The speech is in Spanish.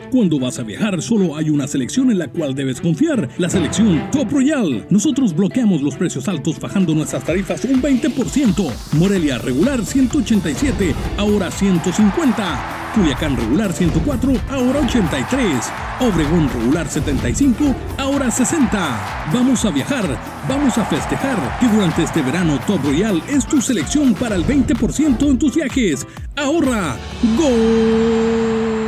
Cuando vas a viajar, solo hay una selección en la cual debes confiar, la selección Top Royal. Nosotros bloqueamos los precios altos bajando nuestras tarifas un 20%. Morelia regular 187, ahora 150. Culiacán regular 104, ahora 83. Obregón regular 75, ahora 60. Vamos a viajar, vamos a festejar, que durante este verano Top Royal es tu selección para el 20% en tus viajes. ¡Ahorra! ¡Gol!